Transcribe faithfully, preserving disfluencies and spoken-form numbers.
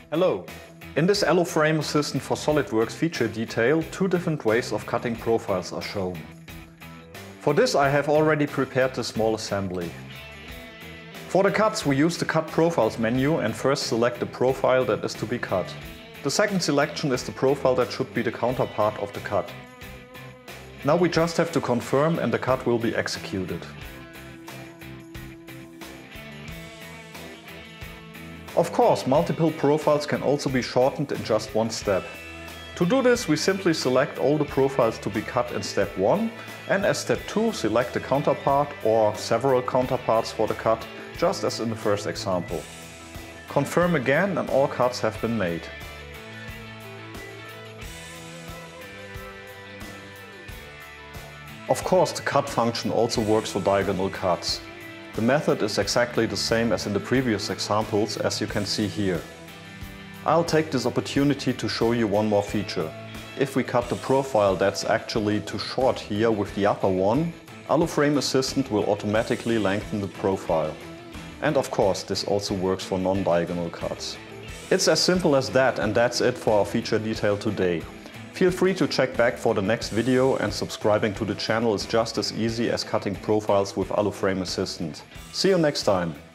Hello! In this AluFrame Assistant for SOLIDWORKS feature detail, two different ways of cutting profiles are shown. For this I have already prepared the small assembly. For the cuts we use the Cut Profiles menu and first select the profile that is to be cut. The second selection is the profile that should be the counterpart of the cut. Now we just have to confirm and the cut will be executed. Of course, multiple profiles can also be shortened in just one step. To do this, we simply select all the profiles to be cut in step one, and as step two, select the counterpart or several counterparts for the cut, just as in the first example. Confirm again and all cuts have been made. Of course, the cut function also works for diagonal cuts. The method is exactly the same as in the previous examples, as you can see here. I'll take this opportunity to show you one more feature. If we cut the profile that's actually too short here with the upper one, AluFrame Assistant will automatically lengthen the profile. And of course, this also works for non-diagonal cuts. It's as simple as that, and that's it for our feature detail today. Feel free to check back for the next video, and subscribing to the channel is just as easy as cutting profiles with AluFrame Assistant. See you next time!